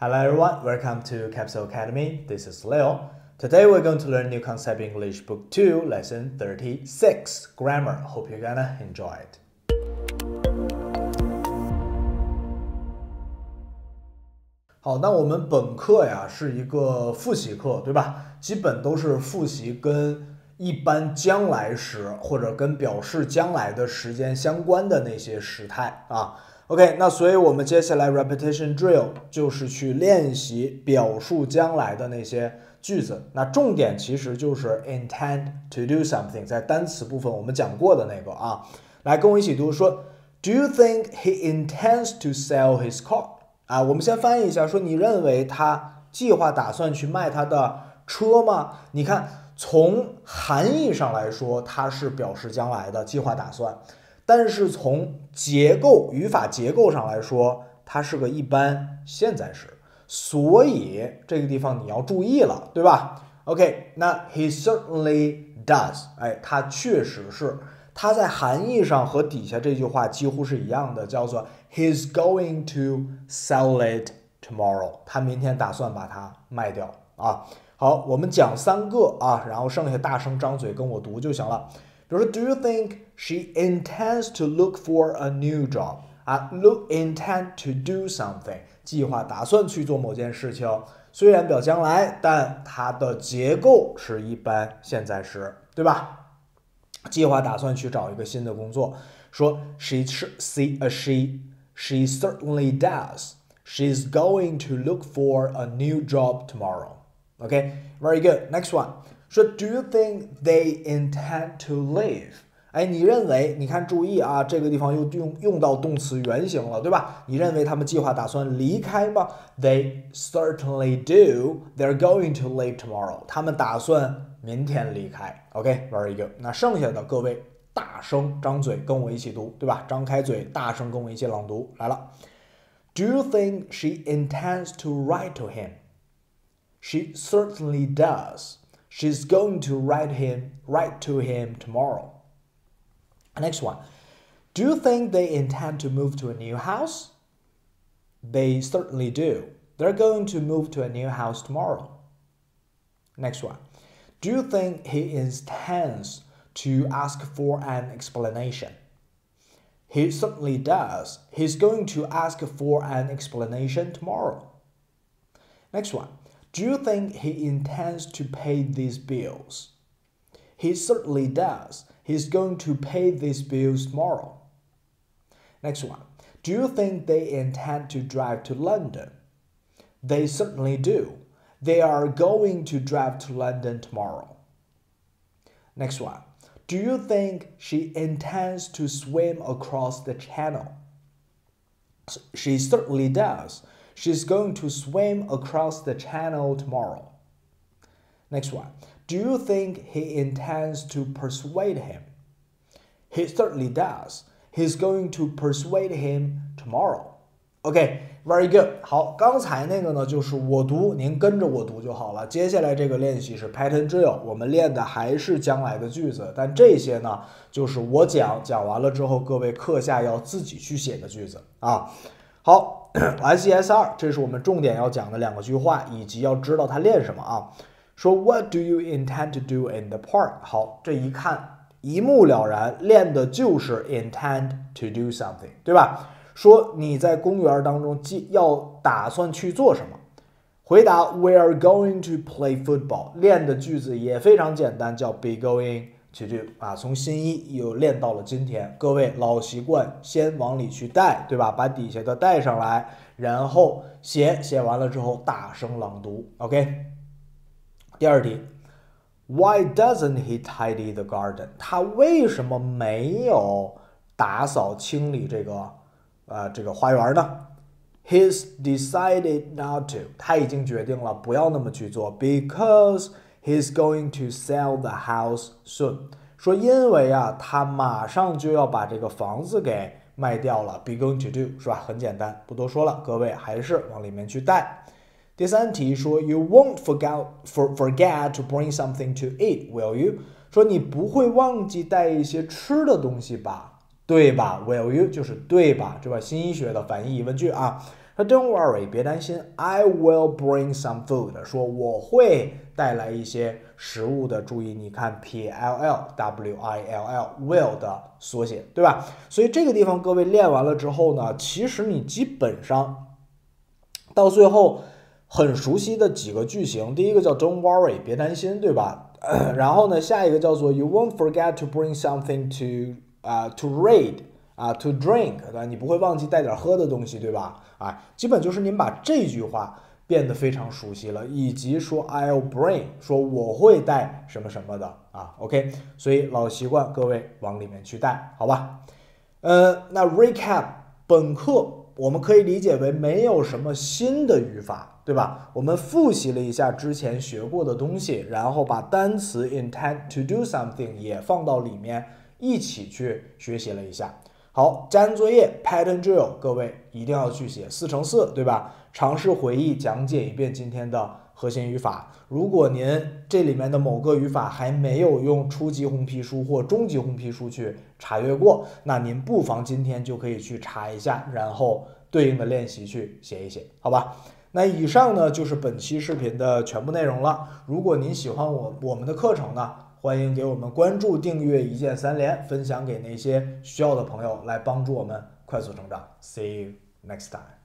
Hello everyone, welcome to Capsule Academy. This is Leo. Today we're going to learn new concept English Book 2, Lesson 36, Grammar. Hope you're gonna enjoy it. 好，那我们本课呀是一个复习课，对吧？基本都是复习跟一般将来时或者跟表示将来的时间相关的那些时态啊。OK， 那所以我们接下来 repetition drill 就是去练习表述将来的那些句子。那重点其实就是 intend to do something， 在单词部分我们讲过的那个啊。来跟我一起读说 ，Do you think he intends to sell his car？ 啊，我们先翻译一下，说你认为他计划打算去卖他的车吗？你看，从含义上来说，它是表示将来的计划打算。但是从结构语法结构上来说，它是个一般现在时，所以这个地方你要注意了，对吧 ？OK， 那 he certainly does， 哎，他确实是，它在含义上和底下这句话几乎是一样的，叫做 he's going to sell it tomorrow， 他明天打算把它卖掉啊。好，我们讲3个啊，然后剩下大声张嘴跟我读就行了。比如说 ，Do you think she intends to look for a new job？ 啊 ，intend to do something， 计划打算去做某件事情，虽然表将来，但它的结构是一般现在时，对吧？计划打算去找一个新的工作，说 she certainly does. She's going to look for a new job tomorrow. Okay, very good. Next one. 说 Do you think they intend to leave？ 哎，你认为？你看，注意啊，这个地方又用到动词原形了，对吧？你认为他们计划打算离开吗 ？They certainly do. They're going to leave tomorrow. 他们打算明天离开。OK, very good. 那剩下的各位大声张嘴跟我一起读，对吧？张开嘴，大声跟我一起朗读。来了。Do you think she intends to write to him? She certainly does. She's going to write to him tomorrow. Next one. Do you think they intend to move to a new house? They certainly do. They're going to move to a new house tomorrow. Next one. Do you think he intends to ask for an explanation? He certainly does. He's going to ask for an explanation tomorrow. Next one. Do you think he intends to pay these bills? He certainly does. He's going to pay these bills tomorrow. Next one. Do you think they intend to drive to London? They certainly do. They are going to drive to London tomorrow. Next one. Do you think she intends to swim across the channel? She certainly does. She's going to swim across the channel tomorrow. Next one. Do you think he intends to persuade him? He certainly does. He's going to persuade him tomorrow. OK, very good. 好，刚才那个呢就是我读，您跟着我读就好了。接下来这个练习是 pattern drill， 我们练的还是将来的句子，但这些呢就是我讲完了之后，各位课下要自己去写的句子啊。好 ，SES2， 这是我们重点要讲的2个句话，以及要知道它练什么啊。说 What do you intend to do in the park？ 好，这一看一目了然，练的就是 intend to do something， 对吧？说你在公园当中要打算去做什么？回答 We are going to play football。练的句子也非常简单，叫 be going to do 啊，从新一又练到了今天。各位老习惯，先往里去带，对吧？把底下的带上来，然后写完了之后大声朗读。OK。第二题 ，Why doesn't he tidy the garden？ 他为什么没有打扫清理这个花园呢 ？He's decided not to。他已经决定了不要那么去做 ，because he's going to sell the house soon。说因为啊，他马上就要把这个房子给卖掉了 ，be going to do 是吧？很简单，不多说了，各位还是往里面去带。第3题说 You won't forget to bring something to eat, will you？ 说你不会忘记带一些吃的东西吧？对吧 ？Will you 就是对吧？对吧？新一学的反义疑问句啊。 说 Don't worry， 别担心 ，I will bring some food， 说我会带来一些食物的。注意，你看 PLL，WILL，will 的缩写，对吧？所以这个地方各位练完了之后呢，其实你基本上到最后很熟悉的几个句型，第一个叫 Don't worry， 别担心，对吧？然后呢，下一个叫做 You won't forget to bring something to read。to drink， 你不会忘记带点喝的东西，对吧？基本就是您把这句话变得非常熟悉了，以及说 I'll bring， 说我会带什么什么的OK， 所以老习惯，各位往里面去带，好吧？那 recap 本课我们可以理解为没有什么新的语法，对吧？我们复习了一下之前学过的东西，然后把单词 intend to do something 也放到里面一起去学习了一下。好，家庭作业 pattern drill， 各位一定要去写4×4，对吧？尝试回忆讲解一遍今天的核心语法。如果您这里面的某个语法还没有用初级红皮书或中级红皮书去查阅过，那您不妨今天就可以去查一下，然后对应的练习去写一写，好吧？那以上呢就是本期视频的全部内容了。如果您喜欢我们的课程呢，欢迎给我们关注、订阅、一键3连，分享给那些需要的朋友，来帮助我们快速成长。See you next time.